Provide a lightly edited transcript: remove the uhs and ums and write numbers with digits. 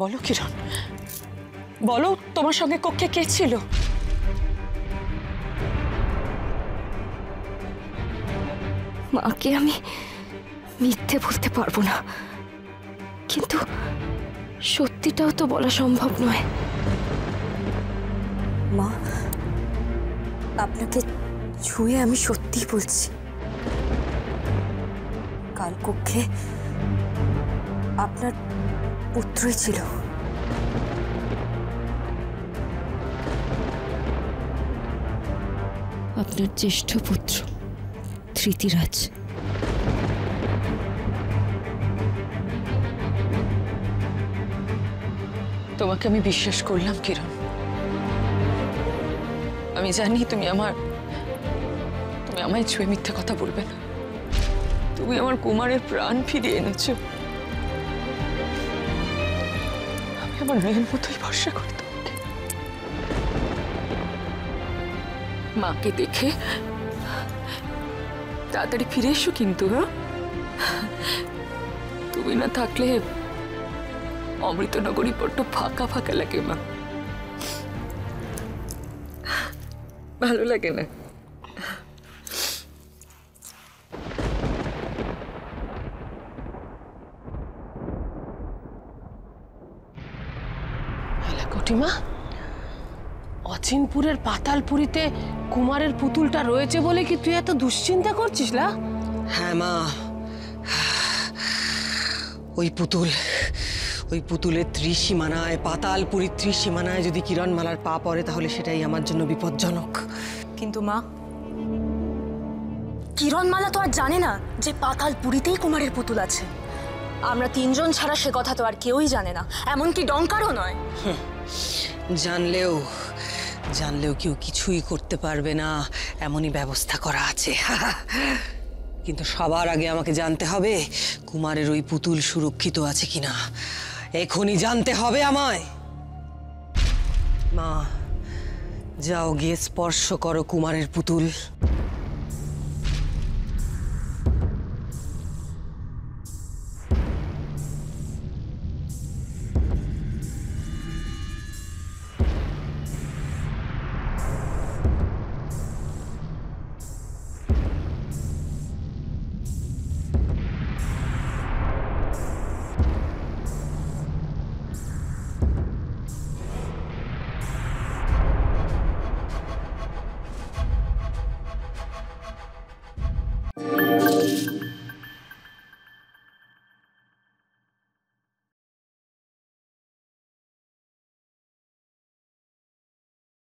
বলো কিরণ, বলো তোমার সঙ্গে কক্ষে কে ছিল? মাকে আমি মিথ্যে বলতে পারবো না, কিন্তু সত্যিটাও তো বলা সম্ভব নয়। মা, আপনাকে ছুঁয়ে আমি সত্যি বলছি, কাল কক্ষে আপনার পুত্রই ছিল। আপনার জ্যেষ্ঠ পুত্র ধৃতিরাজ। তোমাকে আমি বিশ্বাস করলাম কিরণ। আমি জানি তুমি আমায় ছুঁয়ে মিথ্যে কথা বলবে না। তুমি আমার কুমারের প্রাণ ফিরিয়ে এনেছো। আমি আমার মেয়ের মতোই ভরসা করি তোমাকে। মাকে দেখে তাড়াতাড়ি ফিরে এসো কিন্তু। হ্যাঁ, তুমি না থাকলে অমৃতনগরী বড্ড ফাঁকা ফাঁকা লাগে মা, ভালো লাগে না। কটিমা, অচিনপুরের পাতালপুরীতে কুমারের পুতুলটা রয়েছে বলে কি তুই এত দুশ্চিন্তা করছিস? না হ্যাঁ মা, ওই পুতুলের ত্রিসীমানায়, পাতালপুরীর ত্রিসীমানায় যদি কিরণমালার পা পড়ে তাহলে সেটাই আমার জন্য বিপজ্জনক। কিন্তু মা, কিরণমালা তো আর জানে না যে পাতালপুরীতেই কুমারের পুতুল আছে। আমরা তিনজন ছাড়া সে কথা তো আর কেউই জানে না, এমনকি ডঙ্কারও নয়। জানলেও কেউ কিছুই করতে পারবে না, এমনই ব্যবস্থা করা আছে। কিন্তু সবার আগে আমাকে জানতে হবে কুমারের ওই পুতুল সুরক্ষিত আছে কিনা। এখনই জানতে হবে আমায়। মা, যাও গিয়ে স্পর্শ করো কুমারের পুতুল।